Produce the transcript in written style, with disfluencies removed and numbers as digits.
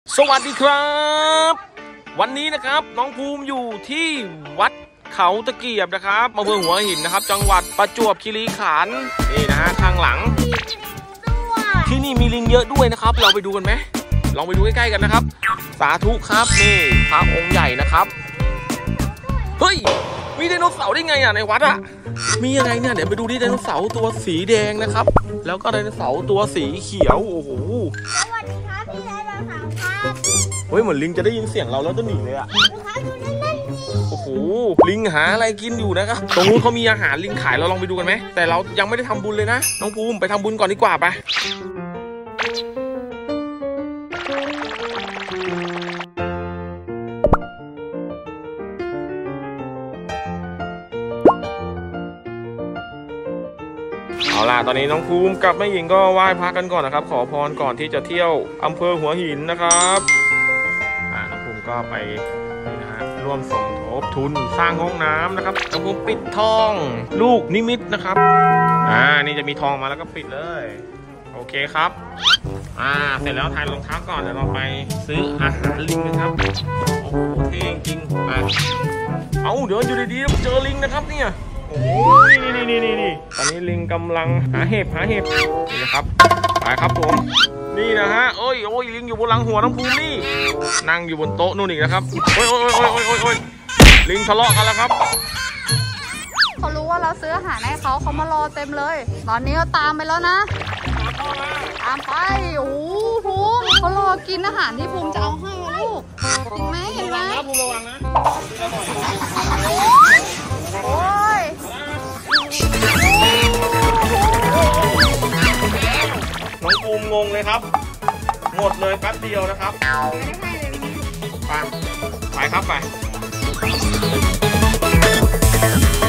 สวัสดีครับวันนี้นะครับน้องภูมิอยู่ที่วัดเขาตะเกียบนะครับอำเภอหัวหินนะครับจังหวัดประจวบคีรีขันธ์นี่นะฮะข้างหลังที่นี่มีลิงเยอะด้วยนะครับเราไปดูกันไหมลองไปดูใกล้ๆกันนะครับสาธุครับนี่พระองค์ใหญ่นะครับเฮ้ยมีไดโนเสาร์ได้ไงอ่ะในวัดอ่ะมียังไงเนี่ยเดี๋ยวไปดูดิไดโนเสาร์ตัวสีแดงนะครับแล้วก็ไดโนเสาร์ตัวสีเขียวโอ้โหสวัสดีครับพี่ไดโนเสาร์ครับเฮ้ยเหมือนลิงจะได้ยินเสียงเราแล้วจะหนีเลยอ่ะโอ้โหลิงหาอะไรกินอยู่นะครับตรงนู้นเขามีอาหารลิงขายเราลองไปดูกันไหมแต่เรายังไม่ได้ทำบุญเลยนะน้องภูมิไปทำบุญก่อนดีกว่าไปเอาล่ะตอนนี้น้องภูมิกับแม่หญิงก็ไหว้พระกันก่อนนะครับขอพรก่อนที่จะเที่ยวอำเภอหัวหินนะครับน้องภูมิก็ไปนะฮะร่วมสมทบทุนสร้างห้องน้ำนะครับน้องภูมิปิดทองลูกนิมิตนะครับนี่จะมีทองมาแล้วก็ปิดเลยโอเคครับเสร็จแล้วถ่ายรองเท้าก่อนเดี๋ยวเราไปซื้ออาหารลิงนะครับโอ้โหเท่จริงเอาเดี๋ยวอยู่ดีๆเจอลิงนะครับเนี่ยโอ้ยนี่ตอนนี้ลิงกำลังหาเห็บนี่นะครับไปครับผมนี่นะฮะโอ้ยลิงอยู่บนหลังหัวน้องภูมินี่นั่งอยู่บนโต๊ะนู่นอีกนะครับโอ้ยลิงทะเลาะกันแล้วครับเขารู้ว่าเราซื้ออาหารให้เขามารอเต็มเลยตอนนี้เขาตามไปแล้วนะตามไปโอ้โหเขารอกินอาหารที่ภูมิจะเอาให้ลูกเห็นไหมภูมิระวังนะโอ้ยน้องภูมิงงเลยครับหมดเลยแป๊บเดียวนะครับไปครับไป